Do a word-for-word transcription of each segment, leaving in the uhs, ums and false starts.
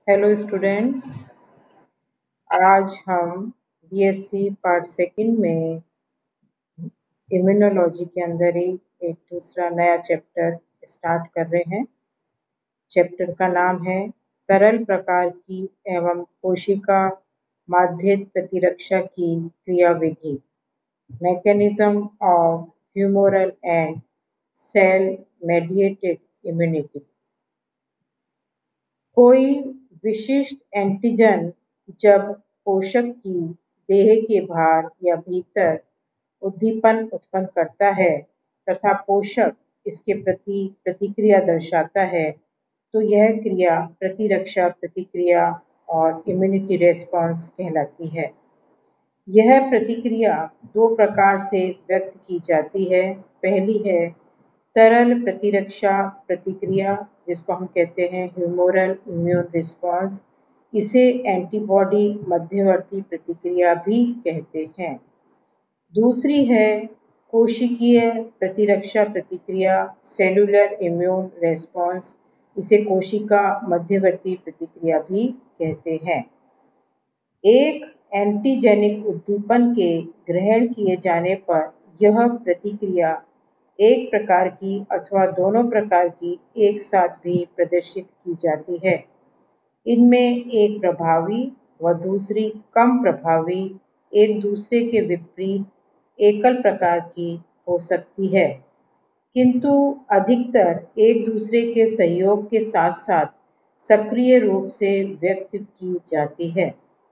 Hello students. आज हम BSc part second में इम्यूनोलॉजी के अंदर ही एक दूसरा नया चैप्टर स्टार्ट कर रहे हैं। चैप्टर का नाम है तरल प्रकार की एवं कोशिका माध्यित प्रतिरक्षा की क्रियाविधि, mechanism of humoral and cell mediated immunity. कोई विशिष्ट एंटीजन जब पोषक की देह के बाहर या भीतर उद्दीपन उत्पन्न करता है तथा पोषक इसके प्रति प्रतिक्रिया दर्शाता है, तो यह क्रिया प्रतिरक्षा प्रतिक्रिया और इम्यूनिटी रेस्पॉन्स कहलाती है। यह प्रतिक्रिया दो प्रकार से व्यक्त की जाती है। पहली है तरल प्रतिरक्षा प्रतिक्रिया, जिसको हम कहते हैं ह्यूमोरल इम्यून रिस्पॉन्स। इसे एंटीबॉडी मध्यवर्ती प्रतिक्रिया भी कहते हैं। दूसरी है कोशिकीय प्रतिरक्षा प्रतिक्रिया, सेलुलर इम्यून रेस्पॉन्स। इसे कोशिका मध्यवर्ती प्रतिक्रिया भी कहते हैं। एक एंटीजेनिक उद्दीपन के ग्रहण किए जाने पर यह प्रतिक्रिया एक प्रकार की अथवा दोनों प्रकार की एक साथ भी प्रदर्शित की जाती है। इनमें एक प्रभावी व दूसरी कम प्रभावी, एक दूसरे के विपरीत एकल प्रकार की हो सकती है, किंतु अधिकतर एक दूसरे के सहयोग के साथ साथ सक्रिय रूप से व्यक्त की जाती है।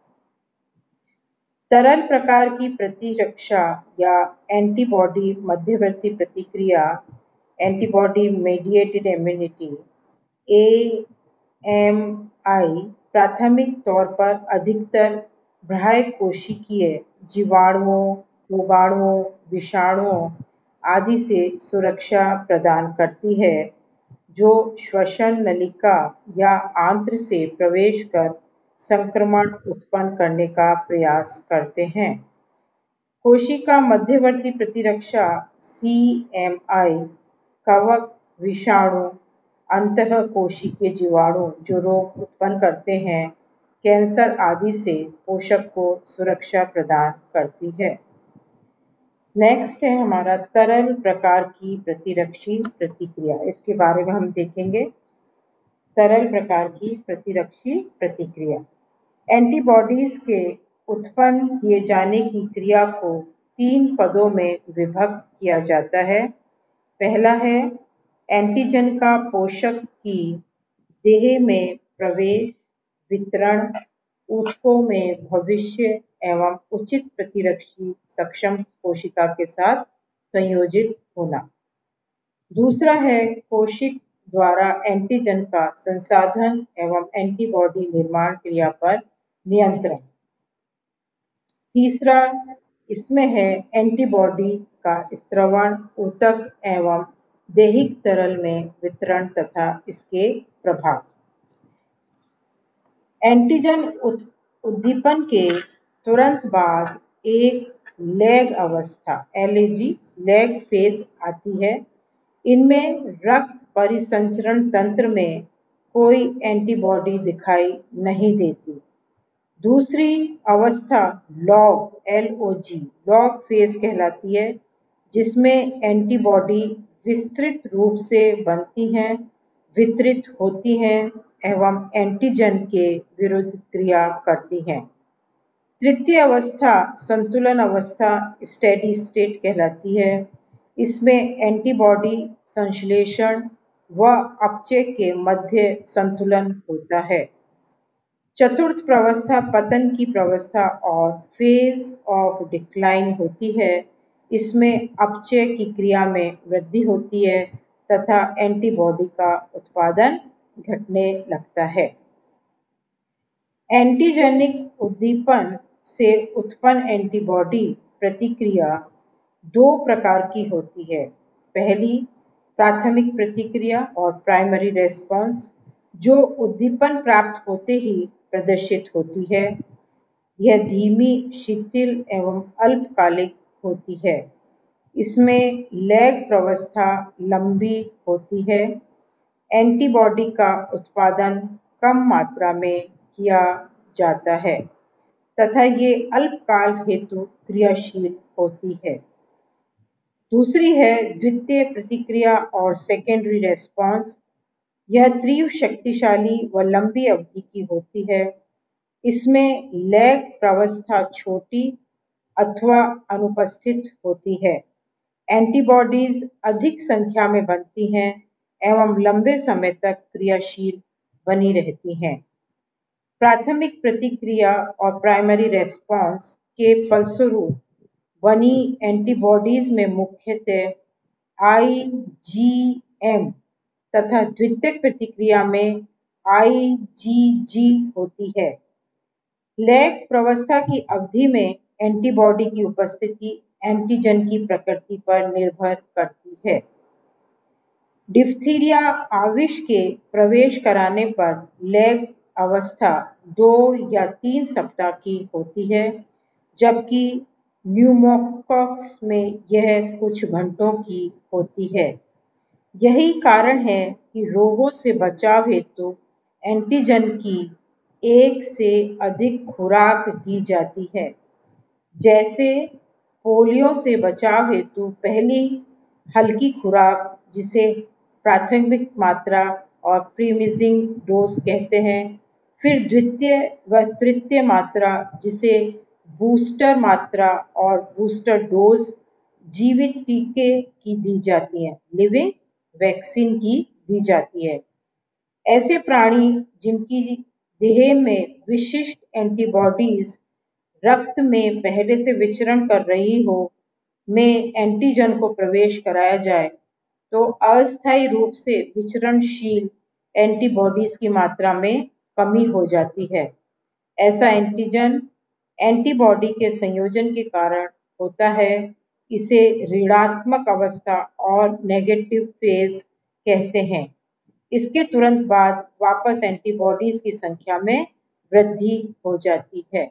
तरल प्रकार की प्रतिरक्षा या एंटीबॉडी मध्यवर्ती प्रतिक्रिया, antibody mediated immunity A M I, प्राथमिक तौर पर अधिकतर बाह्य कोशिकीय जीवाणुओं, रोगाणुओं, विषाणुओं आदि से सुरक्षा प्रदान करती है, जो श्वसन नलिका या आंत्र से प्रवेश कर संक्रमण उत्पन्न करने का प्रयास करते हैं। कोशिका मध्यवर्ती प्रतिरक्षा सी एम आई कवक, विषाणु, अंतः कोशिकीय जीवाणु जो रोग उत्पन्न करते हैं, कैंसर आदि से पोषक को सुरक्षा प्रदान करती है। नेक्स्ट है हमारा तरल प्रकार की प्रतिरक्षी प्रतिक्रिया। इसके बारे में हम देखेंगे। तरल प्रकार की प्रतिरक्षी प्रतिक्रिया एंटीबॉडीज के उत्पन्न किए जाने की क्रिया को तीन पदों में विभक्त किया जाता है। पहला है एंटीजन का पोषक की देह में प्रवेश, वितरण, ऊतकों में भविष्य एवं उचित प्रतिरक्षी सक्षम कोशिका के साथ संयोजित होना। दूसरा है कोशिक द्वारा एंटीजन का संसाधन एवं एंटीबॉडी निर्माण क्रिया पर नियंत्रण। तीसरा इसमें है एंटीबॉडी का स्त्रवण, ऊतक एवं दैहिक तरल में वितरण तथा इसके प्रभाव। एंटीजन उद्दीपन के तुरंत बाद एक लैग अवस्था L A G lag phase आती है। इनमें रक्त परिसंचरण तंत्र में कोई एंटीबॉडी दिखाई नहीं देती। दूसरी अवस्था log L O G log phase कहलाती है, जिसमें एंटीबॉडी विस्तृत रूप से बनती हैं, वितरित होती हैं एवं एंटीजन के विरुद्ध क्रिया करती हैं। तृतीय अवस्था संतुलन अवस्था स्टेडी स्टेट कहलाती है। इसमें एंटीबॉडी संश्लेषण व अपचय के मध्य संतुलन होता है। चतुर्थ प्रवस्था पतन की प्रवस्था और फेज ऑफ डिक्लाइन होती है। इसमें अपचय की क्रिया में वृद्धि होती है तथा एंटीबॉडी का उत्पादन घटने लगता है। एंटीजेनिक उद्दीपन से उत्पन्न एंटीबॉडी प्रतिक्रिया दो प्रकार की होती है। पहली प्राथमिक प्रतिक्रिया और प्राइमरी रेस्पॉन्स, जो उद्दीपन प्राप्त होते ही प्रदर्शित होती है। यह धीमी, शिथिल एवं अल्पकालिक होती है। इसमें लैग प्रवस्था लंबी होती है। एंटीबॉडी का उत्पादन कम मात्रा में किया जाता है तथा ये अल्पकाल हेतु क्रियाशील होती है। दूसरी है द्वितीय प्रतिक्रिया और सेकेंडरी रेस्पॉन्स। यह तीव्र, शक्तिशाली व लंबी अवधि की होती है। इसमें लैग प्रावस्था छोटी अथवा अनुपस्थित होती है। एंटीबॉडीज अधिक संख्या में बनती हैं एवं लंबे समय तक क्रियाशील बनी रहती हैं। प्राथमिक प्रतिक्रिया और प्राइमरी रेस्पॉन्स के फलस्वरूप बनी एंटीबॉडीज में मुख्यतः आईजीएम तथा द्वितीयक प्रतिक्रिया में आईजीजी होती है। लैग प्रावस्था की अवधि में एंटीबॉडी की उपस्थिति एंटीजन की प्रकृति पर निर्भर करती है। डिप्थीरिया आविष के प्रवेश कराने पर लैग अवस्था दो या तीन सप्ताह की होती है, जबकि न्यूमोकॉक्स में यह कुछ घंटों की होती है। यही कारण है कि रोगों से बचाव हेतु एंटीजन की एक से अधिक खुराक दी जाती है। जैसे पोलियो से बचाव हेतु पहली हल्की खुराक, जिसे प्राथमिक मात्रा और प्रीमिजिंग डोज कहते हैं, फिर द्वितीय व तृतीय मात्रा, जिसे बूस्टर मात्रा और बूस्टर डोज जीवित टीके की दी जाती है, लिविंग वैक्सीन की दी जाती है। ऐसे प्राणी जिनकी देह में विशिष्ट एंटीबॉडीज रक्त में पहले से विचरण कर रही हो, में एंटीजन को प्रवेश कराया जाए तो अस्थायी रूप से विचरणशील एंटीबॉडीज की मात्रा में कमी हो जाती है। ऐसा एंटीजन एंटीबॉडी के संयोजन के कारण होता है। इसे ऋणात्मक अवस्था और नेगेटिव फेज कहते हैं। इसके तुरंत बाद वापस एंटीबॉडीज की संख्या में वृद्धि हो जाती है।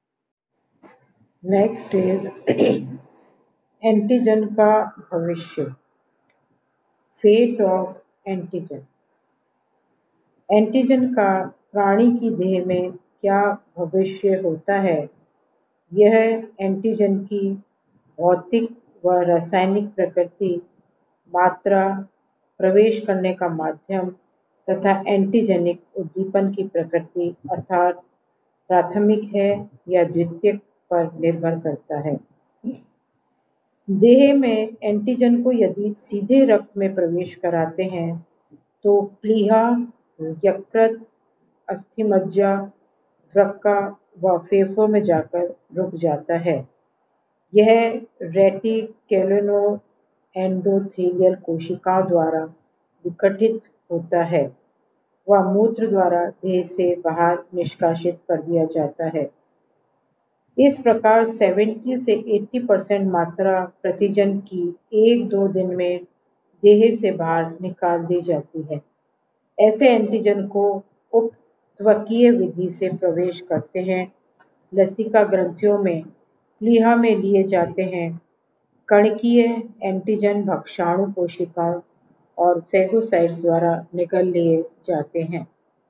नेक्स्ट इज एंटीजन का भविष्य, फेट ऑफ एंटीजन। एंटीजन का प्राणी की देह में क्या भविष्य होता है, यह एंटीजन की भौतिक व रासायनिक प्रकृति, मात्रा, प्रवेश करने का माध्यम तथा एंटीजेनिक उद्दीपन की प्रकृति अर्थात प्राथमिक है या द्वितीयक पर निर्भर करता है। देह में एंटीजन को यदि सीधे रक्त में प्रवेश कराते हैं तो प्लीहा, यकृत, अस्थिमज्जा, वृक्का व फेफड़ों में जाकर रुक जाता है। यह रेटिक्युलो एंडोथेलियल कोशिकाओं द्वारा विघटित होता है व मूत्र द्वारा देह से बाहर निष्कासित कर दिया जाता है। इस प्रकार सत्तर से अस्सी परसेंट मात्रा प्रतिजन की एक दो दिन में देह से बाहर निकाल दी जाती है। ऐसे एंटीजन को उपत्वकीय विधि से प्रवेश करते हैं, लसिका ग्रंथियों में, प्लीहा में लिए जाते हैं। कणकीय एंटीजन भक्षाणु कोशिकाओं और फेगोसाइट्स द्वारा निगल लिए जाते हैं।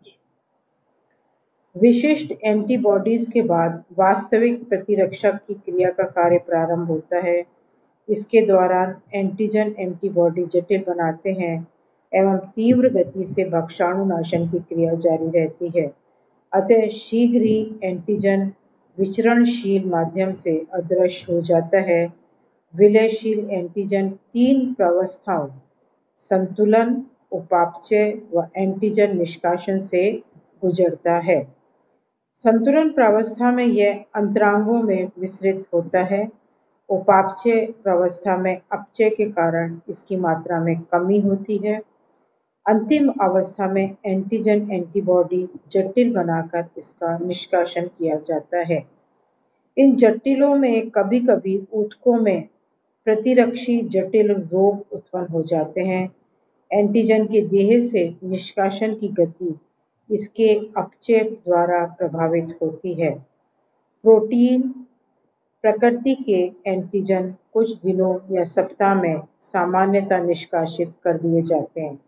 विशिष्ट एंटीबॉडीज के बाद वास्तविक प्रतिरक्षक की क्रिया का कार्य प्रारंभ होता है। इसके दौरान एंटीजन एंटीबॉडी जटिल बनाते हैं एवं तीव्र गति से भक्षाणु नाशन की क्रिया जारी रहती है। अतः शीघ्र ही एंटीजन विचरणशील माध्यम से अदृश्य हो जाता है। विलयशील एंटीजन तीन प्रावस्थाओं, संतुलन, उपापचय व एंटीजन निष्कासन से गुजरता है। संतुलन प्रावस्था में यह अंतरांगों में विस्तृत होता है। उपापचय प्रावस्था में अपचय के कारण इसकी मात्रा में कमी होती है। अंतिम अवस्था में एंटीजन एंटीबॉडी जटिल बनाकर इसका निष्कासन किया जाता है। इन जटिलों में कभी कभी ऊतकों में प्रतिरक्षी जटिल रोग उत्पन्न हो जाते हैं। एंटीजन के देह से निष्कासन की गति इसके अपचय द्वारा प्रभावित होती है। प्रोटीन प्रकृति के एंटीजन कुछ दिनों या सप्ताह में सामान्यतः निष्कासित कर दिए जाते हैं,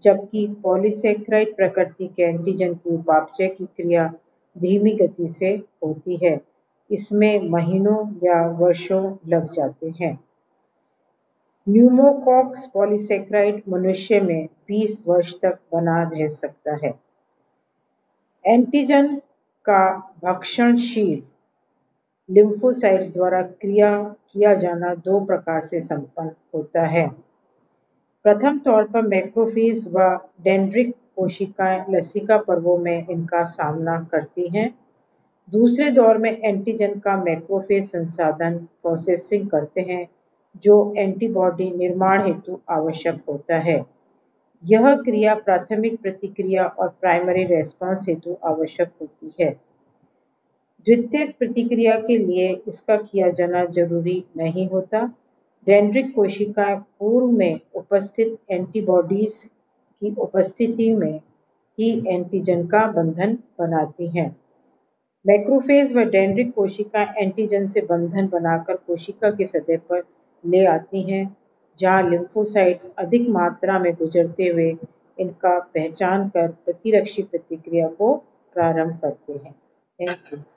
जबकि पॉलीसेकेराइड प्रकृति के एंटीजन की उपापचय की क्रिया धीमी गति से होती है। इसमें महीनों या वर्षों लग जाते हैं। न्यूमोकॉक्स पॉलीसेकेराइड मनुष्य में बीस वर्ष तक बना रह सकता है। एंटीजन का भक्षणशील लिम्फोसाइट्स द्वारा क्रिया किया जाना दो प्रकार से संपन्न होता है। प्रथम तौर पर मैक्रोफेज व डेंड्रिटिक कोशिकाएं लसिका पर्वों में इनका सामना करती हैं। दूसरे दौर में एंटीजन का मैक्रोफेज संसाधन प्रोसेसिंग करते हैं, जो एंटीबॉडी निर्माण हेतु आवश्यक होता है। यह क्रिया प्राथमिक प्रतिक्रिया और प्राइमरी रेस्पॉन्स हेतु आवश्यक होती है। द्वितीयक प्रतिक्रिया के लिए इसका किया जाना जरूरी नहीं होता। डेंड्रिटिक कोशिकाएं पूर्व में उपस्थित एंटीबॉडीज की उपस्थिति में ही एंटीजन का बंधन बनाती हैं। मैक्रोफेज व डेंड्रिटिक कोशिकाएं एंटीजन से बंधन बनाकर कोशिका की सतह पर ले आती हैं, जहां लिम्फोसाइट्स अधिक मात्रा में गुजरते हुए इनका पहचान कर प्रतिरक्षी प्रतिक्रिया को प्रारंभ करते हैं। Thank you.